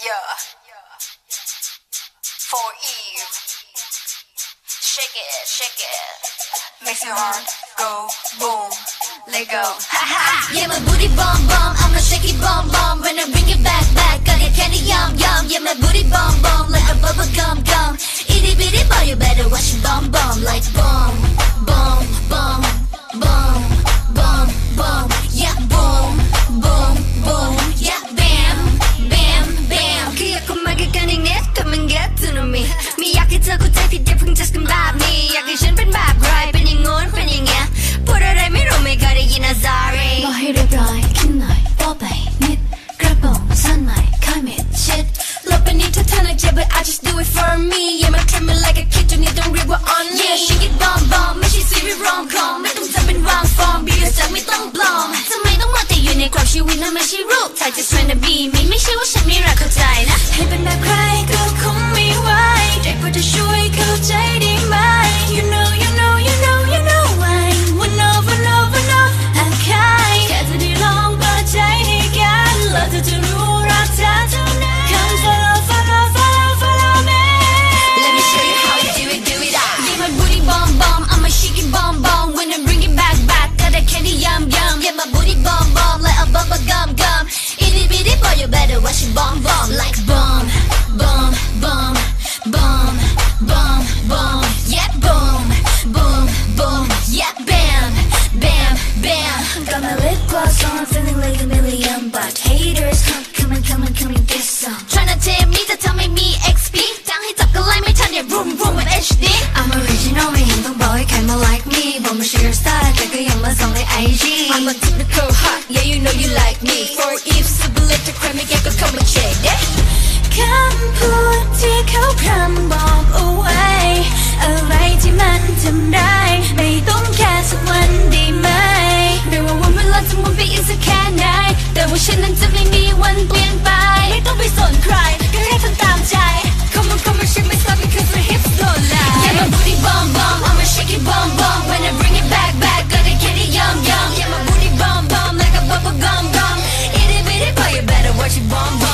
Yeah. For Eve. Shake it, shake it. Makes your heart go boom. Let go. Yeah, my booty bomb bomb, I'm a shaky bomb bomb. When I bring it back, got it candy yum yum. Yeah, my booty bomb bomb, like a bubble gum gum. Itty bitty boy, you better watch it bomb bomb, like bomb, bomb, bomb, bomb, bomb, bomb. Yeah, boom, boom, boom. Yeah, bam, bam, bam. 귀엽고막이 가는 내 come and get to know me. Me 약해져고ใจผิดอย่าเพิ่ง just come by me อยากให้ฉันเป็นแบบไรเป็นอย่างงู้นเป็นอย่างเงี้ยพูดอะไรไม่รู้ไม่เคยได้ยินนะ sorry บอกให้เรียบร้อยขึ้นหน่อยป้อไปนิดกระโปรงสั้นใหม่ค่อยเม็ดชิดลบไปนิดถ้าเธอหนักใจ but I just do it for me yeah my treat me like a kid จนนี่ต้องเรียกว่า on me yeah shake it bomb bomb ไม่ใช่ซีรีส์ rom com ไม่ต้องทำเป็นวางฟอร์ม be yourself ไม่ต้องปลอมทำไมต้องมาแต่อยู่ในกรอบชีวิตนั้นไม่ใช่รูปถ่าย just wanna be me ไม่ใช่ว่าฉันไม่รักเข้าใจนะให้เป็นแบบใครก็คงไม่ไหวได้โปรดเธอช่วยเข้าใจได้ไหม you know you know you know you know why wanna wanna wanna อาคายแค่จะได้ลองเปิดใจให้กันแล้วเธอจะรู้รักเธอเท่านั้น Come follow follow follow follow me Let me show you how you do it Yeah my booty bomb bomb I'm a shaky bomb bomb When I bring it back got that candy yum yum Yeah my booty bomb bomb like a bubble gum gum Itty bitty boy you better watch it bomb bomb like bomb bomb bomb bomb bomb bomb Yeah boom boom boom Yeah bam bam bam Got my lip gloss on feeling like a million But haters come and get some Tryna tell me to tell me XP ตั้งให้จับกันไล่ไม่ทันเนี่ย room room with HD I'm original ไม่เห็นต้องบอกให้ใครมา like me บอกไม่ใช่ your style แต่ก็ยังมาส่องใน IG I'm a typical hot yeah you know you like me For Eve super lit ถ้าใครไม่เก็ตก็เข้ามาเช็คคำพูดที่เขาพร่ำบอกเอาไว้อะไรที่มันทำได้ไม่ต้องแค่สักวันได้ไหมไม่ว่าวันเวลาจะหมุนไปอีกสักแค่ไหนแต่ว่าฉันนั้นจะไม่มีวันเปลี่ยนไปไม่ต้องไปสนใครแค่ให้ทำตามใจ Come on shake my stuff because my hips don't lie Yeah my booty bomb bomb I'm a shaky bomb bomb When I bring it back got it candy yum yum Yeah my booty bomb bomb like a bubble gum gum Itty bitty boy you better watch it bomb bomb